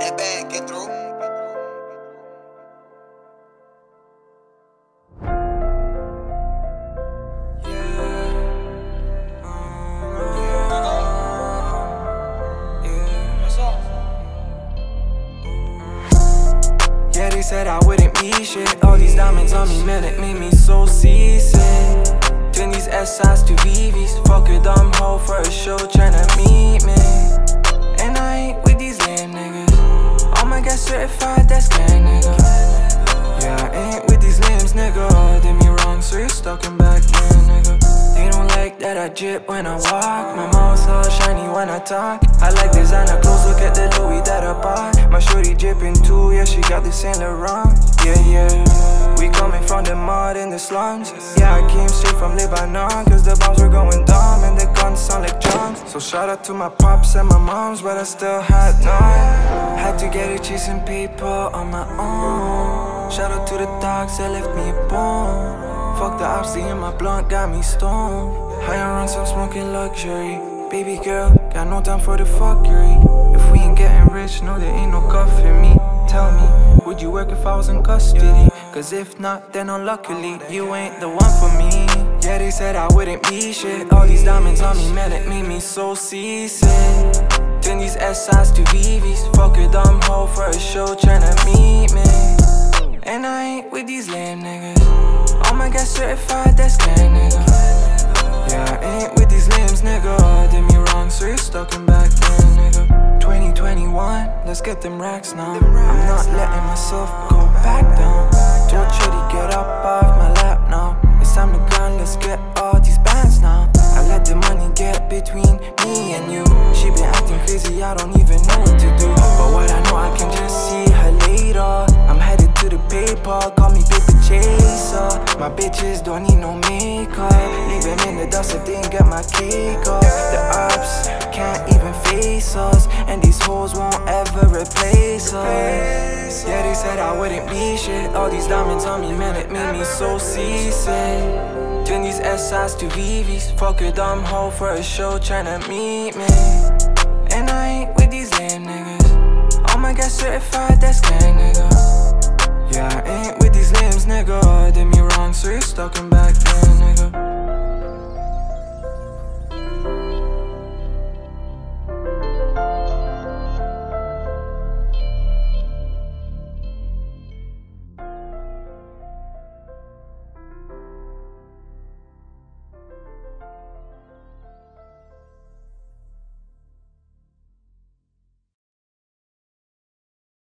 that bag, get through. Yeah, they said I wouldn't be shit. All these diamonds on me, man, it made me so seasick. Turn these SIs to VVs. Fuck a dumb hoe for a show, tryna meet me. And I ain't with these lame niggas. All my guys certified, that's gang nigga. Yeah, I ain't with these lames, nigga. Did me wrong, so you're stuck in back then, nigga. They don't like that I drip when I walk. My mouth's all shiny when I talk. I like designer clothes, look at the Louis that I bought. My shorty dripping too, yeah, she got the Saint Laurent. Yeah, yeah, we coming from the mud in the slums. Yeah, I came straight from Lebanon, cause the bombs were going dumb and the guns sound like drums. So shout out to my pops and my moms, but I still had none. Had to get it chasing paper on my own. Shout out to the dogs that left me a bone. Fuck the ops, in my blunt got me stoned. High on runs, I'm smoking luxury. Baby girl, got no time for the fuckery. If we ain't getting rich, no, there ain't no cuff in me. Tell me, would you work if I was in custody? Cause if not, then unluckily, you ain't the one for me. Yeah, they said I wouldn't be shit. All these diamonds on me, man, it made me so seasick. Turn these SIs to VVs. Fuck a dumb hoe for a show, tryna meet me. And I ain't with these lame niggas. All my guys certified, that's gang nigga. Yeah, I ain't with these lames, nigga. Did me wrong, so you're stuck in back then, nigga. 2021, let's get them racks now. I'm not letting myself go back down. Told Shorty get up off my lap now. It's time to grind, let's get all these bands now. I let the money get between me and you. She been acting crazy, I don't even know what to do. But what I know, I can just see her later. I'm headed to the paper, call me paper chaser. My bitches don't need no makeup. Leave them in the dust if they ain't get my cake up. The ops can't even face us, and these hoes won't ever replace us. Yeah, they said I wouldn't be shit. All these diamonds on me, man, it made me so seasick. Turn these SIs to VVs. Fuck a dumb hoe for a show, tryna meet me. And I ain't with these lame niggas. All my guys certified, that's gang nigga. Yeah, I ain't with these lames, nigga. Did me wrong, so you're stuck in back then, nigga.